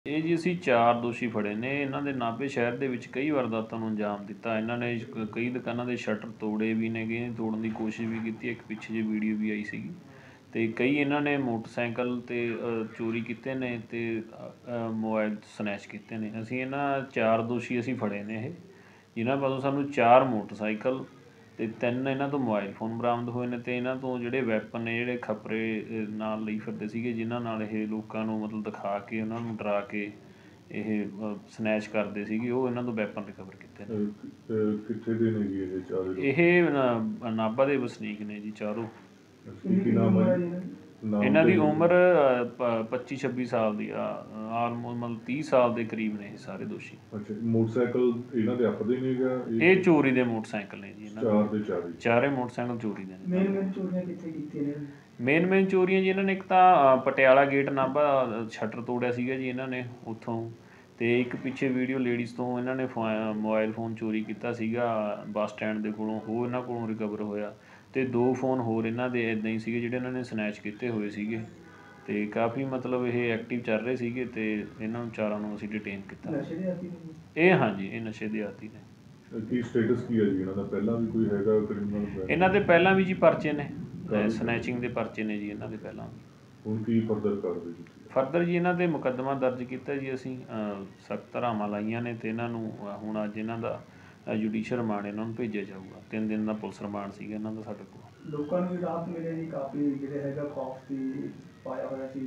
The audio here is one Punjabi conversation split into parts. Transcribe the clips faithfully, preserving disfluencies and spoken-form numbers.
ਇਹ ਜੀ ਅਸੀਂ ਚਾਰ ਦੋਸ਼ੀ ਫੜੇ ਨੇ। ਇਹਨਾਂ ਦੇ ਨਾਭੇ ਸ਼ਹਿਰ ਦੇ ਵਿੱਚ ਕਈ ਵਾਰਦਾਤਾਂ ਨੂੰ ਅੰਜਾਮ ਦਿੱਤਾ। ਇਹਨਾਂ ਨੇ ਕ ਕਈ ਦੁਕਾਨਾਂ ਦੇ ਸ਼ਟਰ ਤੋੜੇ ਵੀ ਨੇਗੇ, ਤੋੜਨ ਦੀ ਕੋਸ਼ਿਸ਼ ਵੀ ਕੀਤੀ। ਇੱਕ ਪਿੱਛੇ ਜਿਹੇ ਵੀਡੀਓ ਵੀ ਆਈ ਸੀਗੀ। ਅਤੇ ਕਈ ਇਹਨਾਂ ਨੇ ਮੋਟਰਸਾਈਕਲ 'ਤੇ ਚੋਰੀ ਕੀਤੇ ਨੇ ਅਤੇ ਮੋਬਾਇਲ ਸਨੈਚ ਕੀਤੇ ਨੇ। ਅਸੀਂ ਇਹਨਾਂ ਚਾਰ ਦੋਸ਼ੀ ਅਸੀਂ ਫੜੇ ਨੇ ਇਹ, ਜਿਨ੍ਹਾਂ ਵੱਲੋਂ ਸਾਨੂੰ ਚਾਰ ਮੋਟਰਸਾਈਕਲ ਅਤੇ ਤਿੰਨ ਇਹਨਾਂ ਤੋਂ ਮੋਬਾਇਲ ਫੋਨ ਬਰਾਮਦ ਹੋਏ ਨੇ। ਅਤੇ ਇਹਨਾਂ ਤੋਂ ਜਿਹੜੇ ਵੈਪਨ ਨੇ, ਜਿਹੜੇ ਖਪਰੇ ਨਾਲ ਲਈ ਫਿਰਦੇ ਸੀਗੇ, ਜਿਨ੍ਹਾਂ ਨਾਲ ਇਹ ਲੋਕਾਂ ਨੂੰ ਮਤਲਬ ਦਿਖਾ ਕੇ ਉਹਨਾਂ ਨੂੰ ਡਰਾ ਕੇ ਇਹ ਸਨੈਚ ਕਰਦੇ ਸੀਗੇ, ਉਹ ਇਹਨਾਂ ਤੋਂ ਵੈਪਨ ਰਿਕਵਰ ਕੀਤੇ ਨੇ। ਕਿੱਥੇ ਦੇ ਨੇ ਜੀ ਇਹ ਚਾਰ? ਇਹ ਨਾਭਾ ਦੇ ਵਸਨੀਕ ਨੇ ਜੀ ਚਾਰੋਂ। ਕੀ ਨਾਮ ਹੈ? ਇਹਨਾਂ ਦੀ ਉਮਰ ਪੱਚੀ ਛੱਬੀ ਸਾਲ ਦੀ ਆ, ਆਲਮੋਸਟ ਮਤਲਬ ਤੀਹ ਸਾਲ ਦੇ ਕਰੀਬ ਨੇ ਇਹ ਸਾਰੇ ਦੋਸ਼ੀ। ਅੱਛਾ, ਮੋਟਰਸਾਈਕਲ ਇਹਨਾਂ ਦੇ ਆਪਦੇ ਨਹੀਂ ਗਾ? ਇਹ ਚੋਰੀ ਦੇ ਮੋਟਰਸਾਈਕਲ ਨੇ ਜੀ ਇਹਨਾਂ ਚਾਰ ਦੇ ਚਾਰੇ ਚਾਰੇ ਮੋਟਰਸਾਈਕਲ ਚੋਰੀ ਦੇ ਨੇ। ਮੇਨ ਮੇਨ ਚੋਰੀਆਂ ਕਿੱਥੇ ਕੀਤੀਆਂ ਨੇ? ਮੇਨ ਮੇਨ ਚੋਰੀਆਂ ਜੀ ਇਹਨਾਂ ਨੇ ਇੱਕ ਤਾਂ ਪਟਿਆਲਾ ਗੇਟ ਨਾਭਾ ਸ਼ਟਰ ਤੋੜਿਆ ਸੀਗਾ ਜੀ ਇਹਨਾਂ ਨੇ ਉੱਥੋਂ। ਅਤੇ ਇੱਕ ਪਿੱਛੇ ਵੀਡੀਓ ਲੇਡੀਜ਼ ਤੋਂ ਇਹਨਾਂ ਨੇ ਫੋ ਮੋਬਾਇਲ ਫੋਨ ਚੋਰੀ ਕੀਤਾ ਸੀਗਾ ਬੱਸ ਸਟੈਂਡ ਦੇ ਕੋਲੋਂ, ਉਹ ਇਹਨਾਂ ਕੋਲੋਂ ਰਿਕਵਰ ਹੋਇਆ। ਅਤੇ ਦੋ ਫੋਨ ਹੋਰ ਇਹਨਾਂ ਦੇ ਇੱਦਾਂ ਹੀ ਸੀਗੇ ਜਿਹੜੇ ਇਹਨਾਂ ਨੇ ਸਨੈਚ ਕੀਤੇ ਹੋਏ ਸੀਗੇ। ਅਤੇ ਕਾਫੀ ਮਤਲਬ ਇਹ ਐਕਟਿਵ ਚੱਲ ਰਹੇ ਸੀਗੇ ਅਤੇ ਇਹਨਾਂ ਨੂੰ ਚਾਰਾਂ ਨੂੰ ਅਸੀਂ ਡਿਟੇਨ ਕੀਤਾ। ਨਸ਼ੇ ਦੇ ਆਦੀ ਨੇ ਇਹ ਹਾਂਜੀ, ਇਹ ਨਸ਼ੇ ਦੇ ਆਦੀ ਨੇ। ਕੀ ਸਟੇਟਸ ਕੀ ਹੈ ਜੀ ਇਹਨਾਂ ਦਾ? ਪਹਿਲਾਂ ਵੀ ਕੋਈ ਹੈਗਾ ਕ੍ਰਿਮੀਨਲ? ਇਹਨਾਂ ਦੇ ਪਹਿਲਾਂ ਵੀ ਜੀ ਪਰਚੇ ਨੇ, ਸਨੈਚਿੰਗ ਦੇ ਪਰਚੇ ਨੇ ਜੀ ਇਹਨਾਂ ਦੇ ਪਹਿਲਾਂ। ਹੁਣ ਕੀ ਫਰਦਰ ਕਰਦੇ ਜੀ? ਫਰਦਰ ਜੀ ਇਹਨਾਂ 'ਤੇ ਮੁਕੱਦਮਾ ਦਰਜ ਕੀਤਾ ਜੀ ਅਸੀਂ, ਸਖਤ ਧਾਰਾਵਾਂ ਲਾਈਆਂ ਨੇ। ਅਤੇ ਇਹਨਾਂ ਨੂੰ ਹੁਣ ਅੱਜ ਇਹਨਾਂ ਦਾ ਜੁਡੀਸ਼ੀਅਲ ਰਿਮਾਂਡ ਇਹਨਾਂ ਨੂੰ ਭੇਜਿਆ ਜਾਊਗਾ। ਤਿੰਨ ਦਿਨ ਦਾ ਪੁਲਿਸ ਰਿਮਾਂਡ ਸੀਗਾ ਇਹਨਾਂ ਦਾ ਸਾਡੇ ਕੋਲ। ਲੋਕਾਂ ਨੂੰ ਵੀ ਰਾਹਤ ਮਿਲੇ ਜੀ, ਕਾਫੀ ਜਿਹੜੇ ਹੈਗਾ ਖੌਫ ਸੀ ਪਾਇਆ ਹੋਇਆ ਸੀ।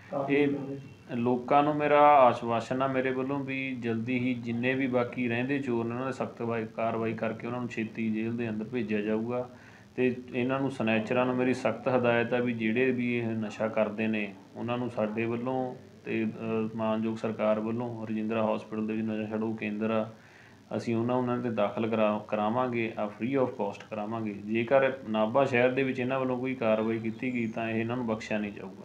ਇਹ ਲੋਕਾਂ ਨੂੰ ਮੇਰਾ ਆਸ਼ਵਾਸਨ ਆ ਮੇਰੇ ਵੱਲੋਂ ਵੀ ਜਲਦੀ ਹੀ ਜਿੰਨੇ ਵੀ ਬਾਕੀ ਰਹਿੰਦੇ ਚੋਰ ਨੇ ਉਹਨਾਂ ਦੇ ਸਖਤ ਕਾਰਵਾਈ ਕਰਕੇ ਉਹਨਾਂ ਨੂੰ ਛੇਤੀ ਜੇਲ੍ਹ ਦੇ ਅੰਦਰ ਭੇਜਿਆ ਜਾਊਗਾ। ਅਤੇ ਇਹਨਾਂ ਨੂੰ ਸਨੈਚਰਾਂ ਨੂੰ ਮੇਰੀ ਸਖਤ ਹਦਾਇਤ ਆ ਵੀ ਜਿਹੜੇ ਵੀ ਇਹ ਨਸ਼ਾ ਕਰਦੇ ਨੇ ਉਹਨਾਂ ਨੂੰ ਸਾਡੇ ਵੱਲੋਂ ਅਤੇ ਮਾਨਯੋਗ ਸਰਕਾਰ ਵੱਲੋਂ ਰਜਿੰਦਰਾ ਹੋਸਪਿਟਲ ਦੇ ਵਿੱਚ ਨਸ਼ਾ ਛਡਾਊ ਕੇਂਦਰ ਆ, ਅਸੀਂ ਉਹਨਾਂ ਉਹਨਾਂ 'ਤੇ ਦਾਖਲ ਕਰਾ ਕਰਾਵਾਂਗੇ ਆ ਫ੍ਰੀ ਆਫ ਕੋਸਟ ਕਰਾਵਾਂਗੇ। ਜੇਕਰ ਨਾਭਾ ਸ਼ਹਿਰ ਦੇ ਵਿੱਚ ਇਹਨਾਂ ਵੱਲੋਂ ਕੋਈ ਕਾਰਵਾਈ ਕੀਤੀ ਗਈ ਤਾਂ ਇਹ ਇਹਨਾਂ ਨੂੰ ਬਖਸ਼ਿਆ ਨਹੀਂ ਜਾਊਗਾ।